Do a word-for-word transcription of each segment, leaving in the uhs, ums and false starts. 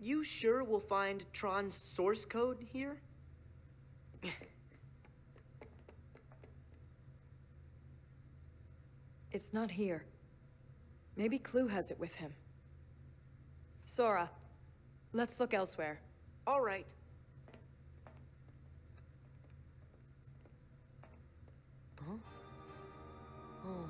You sure we'll find Tron's source code here? It's not here. Maybe Clue has it with him. Sora, let's look elsewhere. All right. Huh? Oh.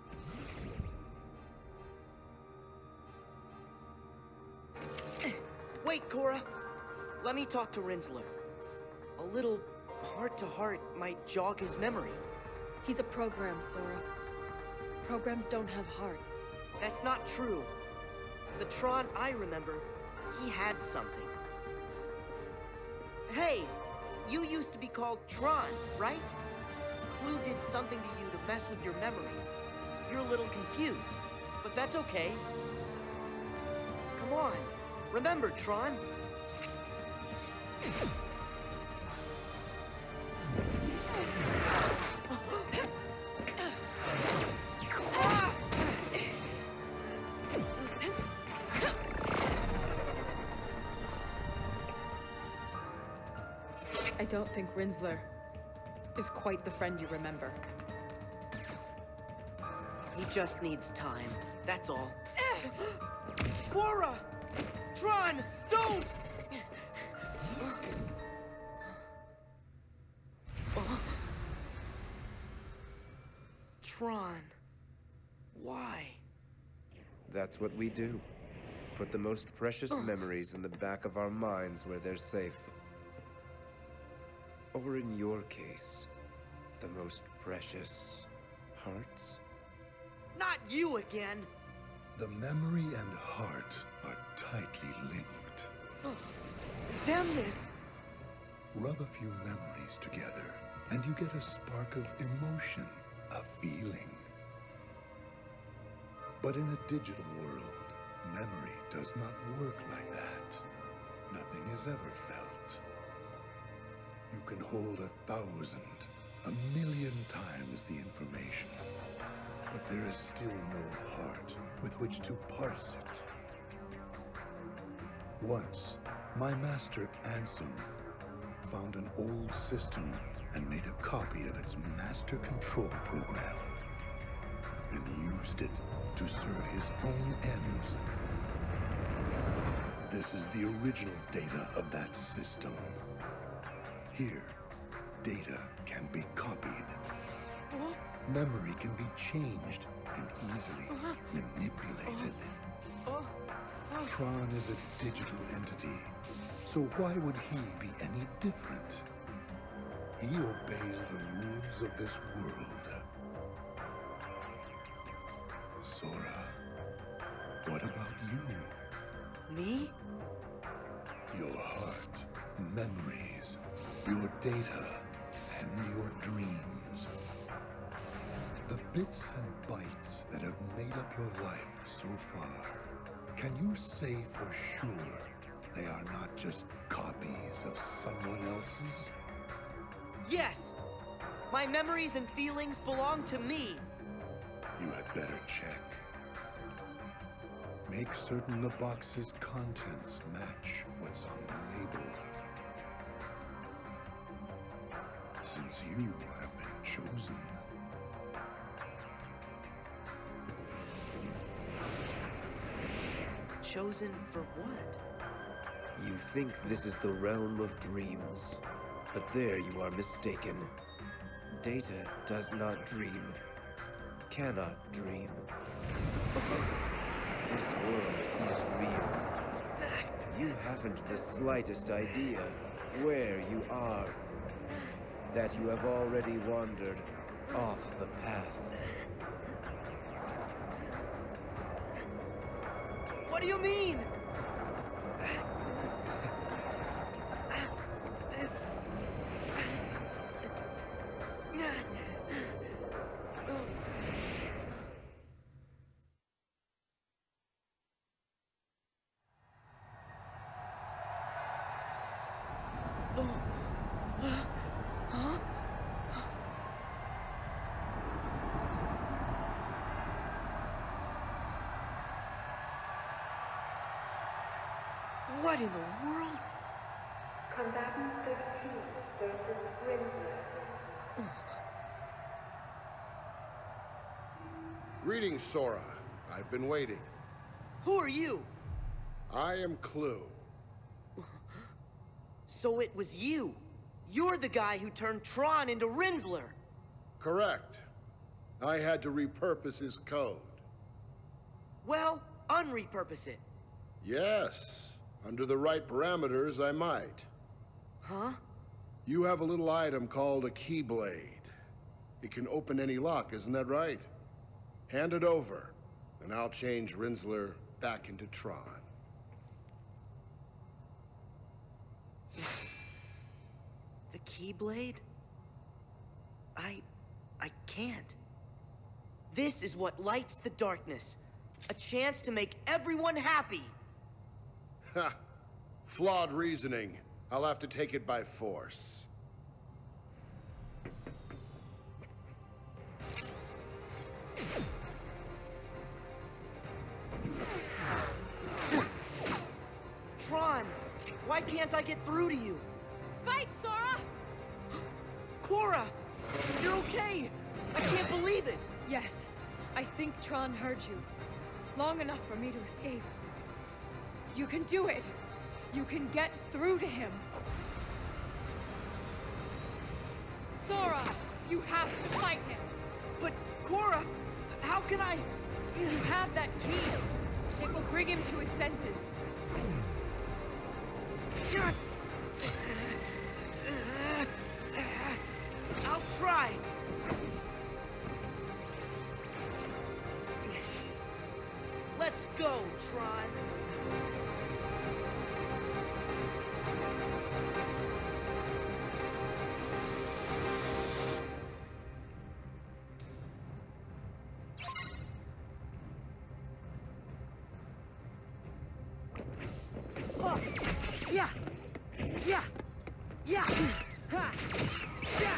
Wait, Cora! Let me talk to Rinzler. A little heart-to-heart might jog his memory. He's a program, Sora. Programs don't have hearts. That's not true. The Tron I remember, he had something. Hey! You used to be called Tron, right? Clue did something to you to mess with your memory. You're a little confused, but that's okay. Come on, remember, Tron. I don't think Rinzler is quite the friend you remember. He just needs time, that's all. Cora! Tron, don't! Tron, why? That's what we do. Put the most precious memories in the back of our minds where they're safe. Or in your case, the most precious hearts? Not you again! The memory and heart are tightly linked. Xemnas! Rub a few memories together, and you get a spark of emotion, a feeling. But in a digital world, memory does not work like that. Nothing is ever felt. You can hold a thousand, a million times the information, but there is still no heart with which to parse it. Once, my master Ansem found an old system and made a copy of its master control program, and used it to serve his own ends. This is the original data of that system. Here, data can be copied. Memory can be changed and easily manipulated. Tron is a digital entity, so why would he be any different? He obeys the rules of this world. Sora, what about you? Me? Your heart, memories, your data, and your dreams. The bits and bytes that have made up your life so far, can you say for sure they are not just copies of someone else's? Yes! My memories and feelings belong to me! You had better check. Make certain the box's contents match what's on the label. Since you have been chosen. Chosen for what? You think this is the realm of dreams, but there you are mistaken. Data does not dream, cannot dream. This world is real. You haven't the slightest idea where you are. That you have already wandered off the path. What do you mean? What in the world? Combatant thirteen versus Rinzler. Greetings, Sora. I've been waiting. Who are you? I am Clue. So it was you. You're the guy who turned Tron into Rinzler. Correct. I had to repurpose his code. Well, unrepurpose it. Yes. Under the right parameters, I might. Huh? You have a little item called a Keyblade. It can open any lock, isn't that right? Hand it over, and I'll change Rinzler back into Tron. The Keyblade? I... I can't. This is what lights the darkness. A chance to make everyone happy. Ha! Flawed reasoning. I'll have to take it by force. Tron, why can't I get through to you? Fight, Sora! Cora, you're okay! I can't believe it! Yes, I think Tron heard you. Long enough for me to escape. You can do it! You can get through to him! Sora, you have to fight him! But, Cora, how can I... You have that key. It will bring him to his senses. I'll try. Let's go, Tron. Oh. Yeah. Yeah. Yeah. Ha. Yeah.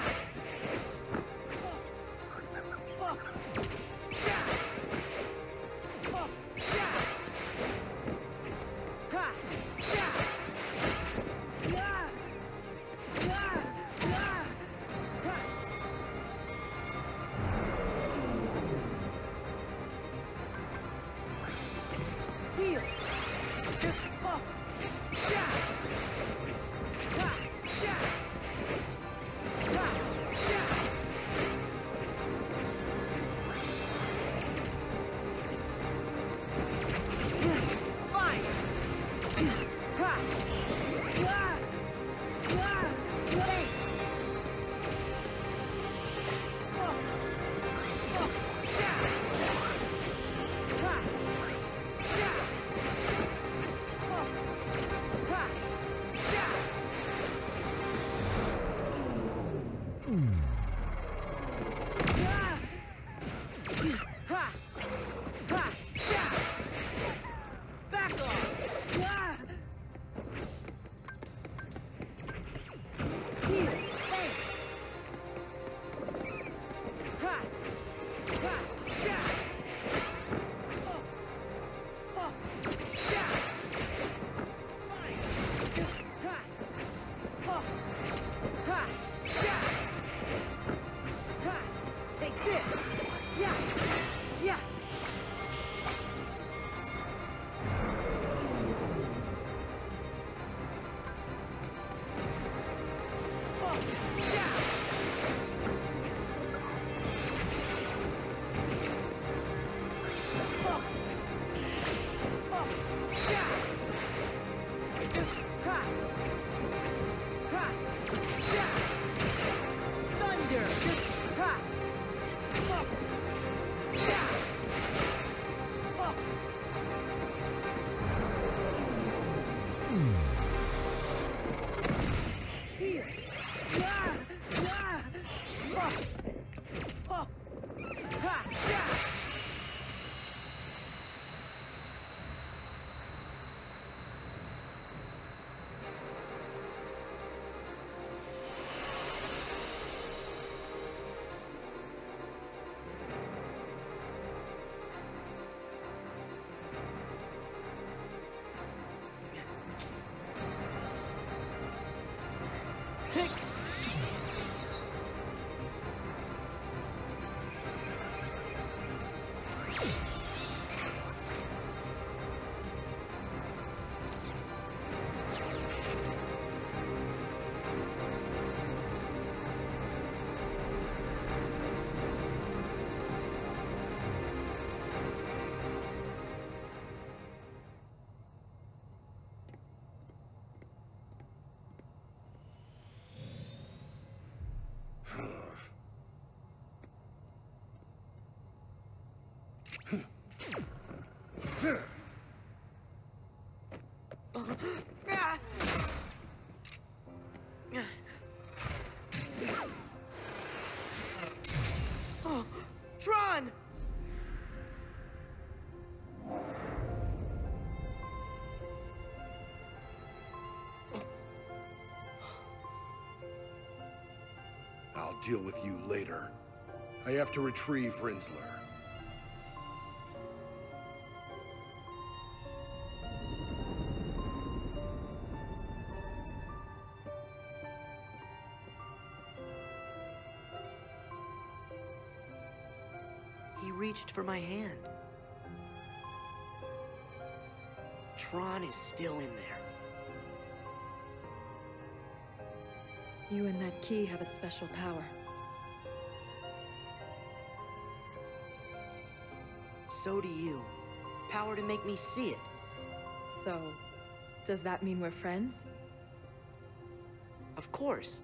Oh. Yeah. Oh. Yeah. Ha. Yeah. Yeah. Yeah. Yeah. Ha. Heal. Oh. Yeah. Ha. Yeah. Ha. Yeah. Fine. Ha. Yeah. Yeah. Wait. Oh. Oh. Yeah. Ha. Yeah. Oh. Ha. Yeah. Yeah. Ha. Ha. Yeah. Back off. Yeah. Here. Oh, Tron! I'll deal with you later. I have to retrieve Rinzler. He reached for my hand. Tron is still in there. You and that key have a special power. So do you. Power to make me see it. So, does that mean we're friends? Of course.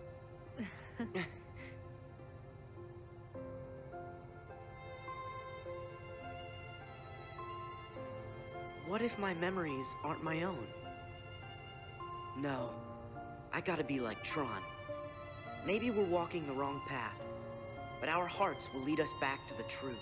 What if my memories aren't my own? No. I gotta be like Tron. Maybe we're walking the wrong path, but our hearts will lead us back to the truth.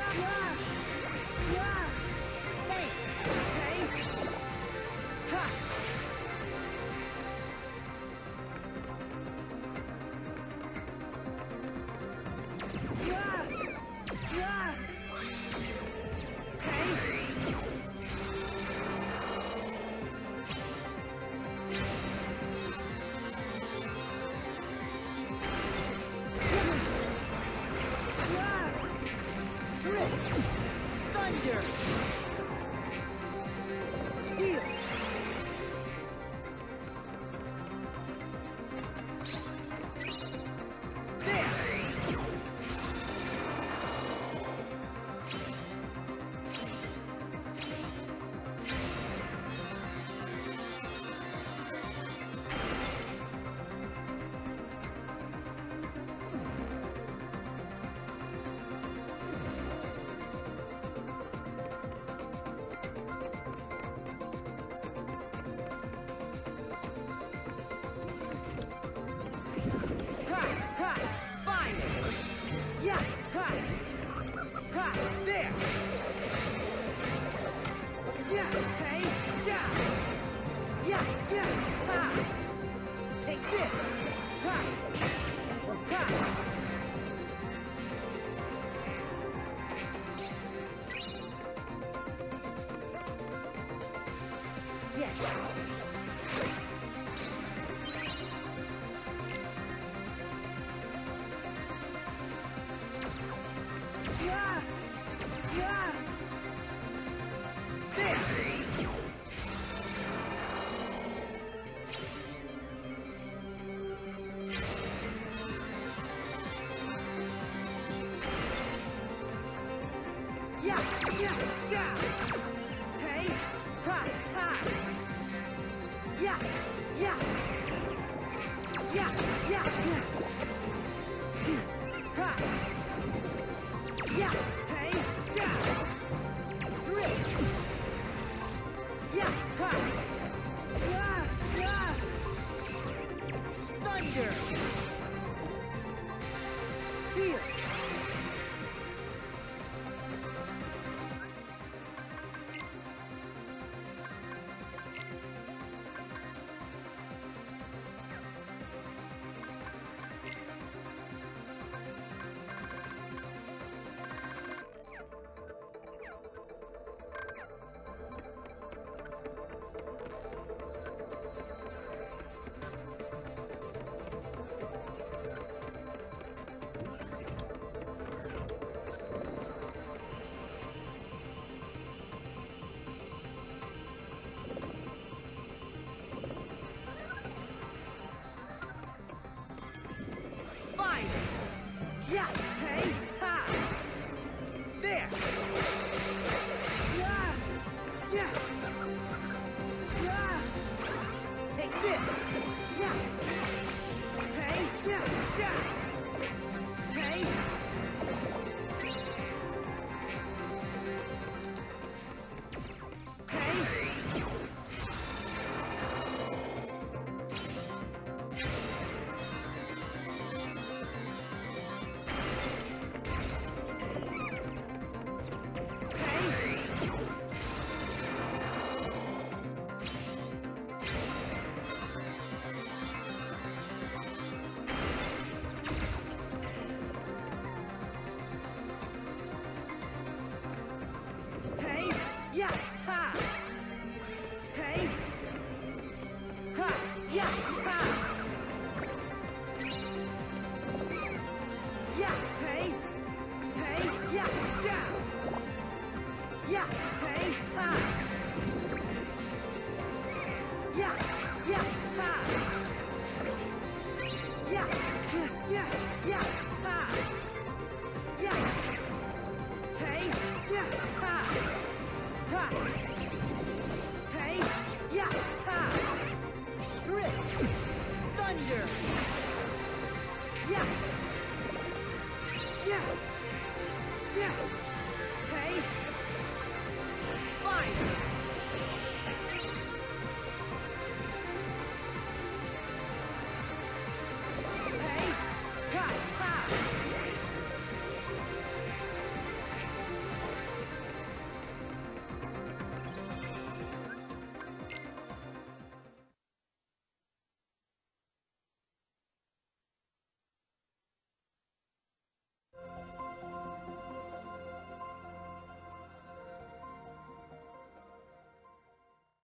Fine.